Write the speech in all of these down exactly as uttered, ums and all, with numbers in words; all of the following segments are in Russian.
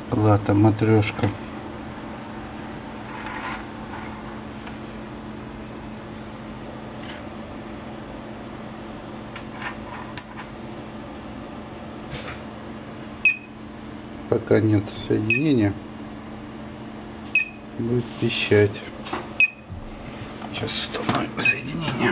Плата матрешка. Пока нет соединения, будет пищать. Сейчас установим соединение.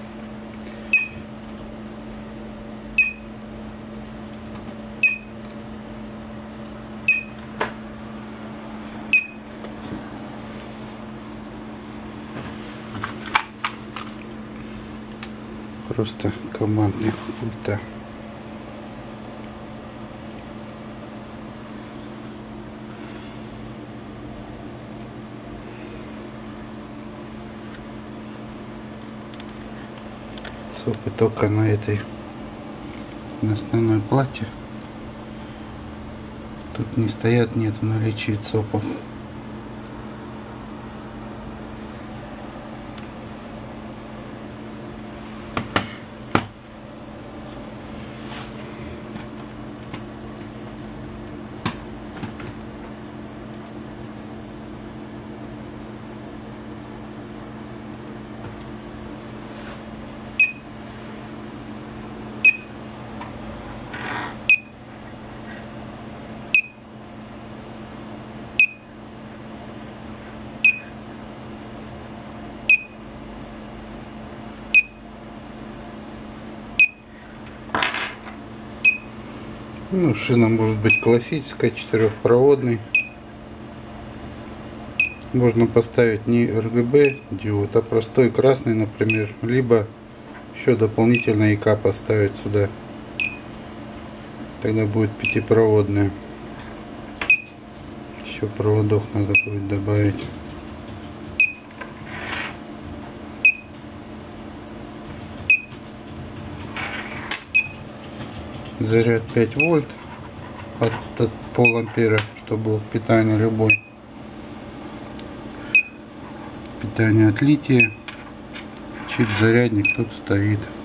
Просто командная пульта. Сопы только на этой, на основной плате. Тут не стоят, нет в наличии цопов. Ну, шина может быть классическая, четырехпроводный. Можно поставить не эр гэ бэ диод, а простой красный, например. Либо еще дополнительно ИК поставить сюда. Тогда будет пятипроводная. Еще проводов надо будет добавить. Заряд пять вольт от, от пол ампера, чтобы было питание любой. Питание от лития. Чип зарядник тут стоит.